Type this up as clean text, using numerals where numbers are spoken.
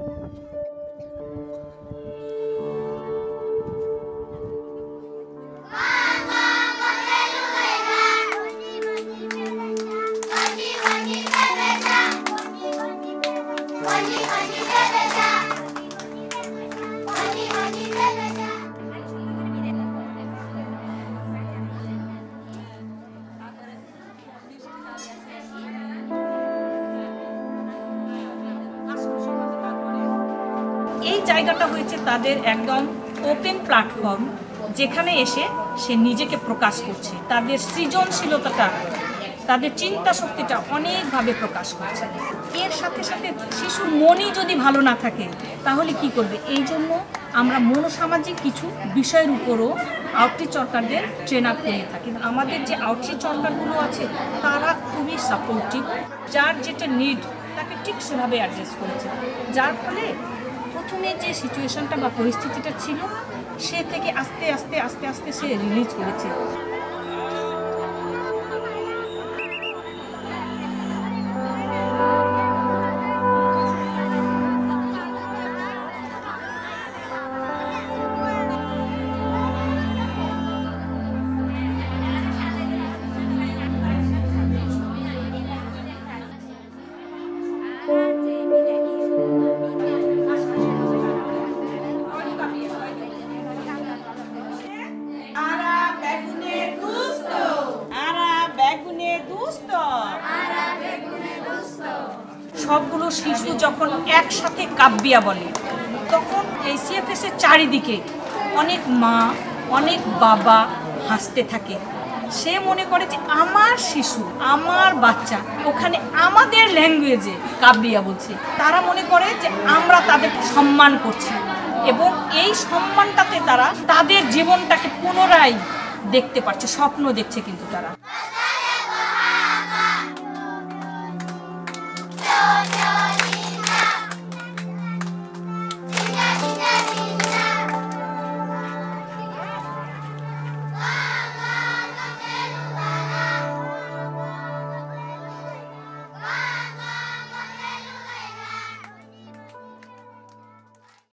এই জায়গাটা হয়েছে তাদের একদম ওপেন প্ল্যাটফর্ম, যেখানে এসে সে নিজেকে প্রকাশ করছে, তাদের সৃজনশীলতাটা, তাদের চিন্তা শক্তিটা অনেকভাবে প্রকাশ করছে। এর সাথে সাথে শিশুর মনই যদি ভালো না থাকে তাহলে কি করবে? এই জন্য আমরা মনোসামাজিক কিছু বিষয়ের উপরও আউটরিচ ওয়ার্কারদের ট্রেন আপ করে থাকি। আমাদের যে আউটরিচ ওয়ার্কারগুলো আছে তারা খুবই সাপোর্টিভ, যার যেটা নিড তাকে ঠিক সেভাবে অ্যাড্রেস করেছে, যার ফলে প্রথমে যে সিচুয়েশনটা বা পরিস্থিতিটা ছিল সে থেকে আস্তে আস্তে আস্তে আস্তে সে রিলিজ করেছে। সবগুলো শিশু যখন একসাথে কাব্যিয়া বলে তখন এই সিএফএস এর চারিদিকে অনেক মা, অনেক বাবা হাসতে থাকে। সে মনে করে যে আমার শিশু, আমার বাচ্চা ওখানে আমাদের ল্যাঙ্গুয়েজে কাব্যিয়া বলছে। তারা মনে করে যে আমরা তাদের সম্মান করছি এবং এই সম্মানটাতে তারা তাদের জীবনটাকে পুনরায় দেখতে পাচ্ছে, স্বপ্ন দেখছে কিন্তু তারা।